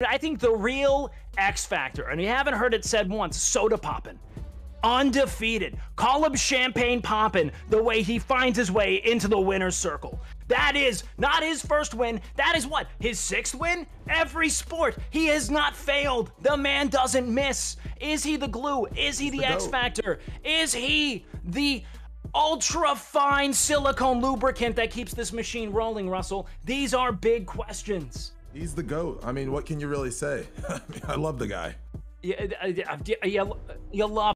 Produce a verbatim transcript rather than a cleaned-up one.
I think the real X factor, and you haven't heard it said once, soda poppin'. Undefeated. Call him champagne poppin' the way he finds his way into the winner's circle. That is not his first win. That is what? His sixth win? Every sport. He has not failed. The man doesn't miss. Is he the glue? Is he the, the X factor? Is he the ultra fine silicone lubricant that keeps this machine rolling, Russell? These are big questions. He's the GOAT. I mean, what can you really say? I love the guy. You, you, you, you love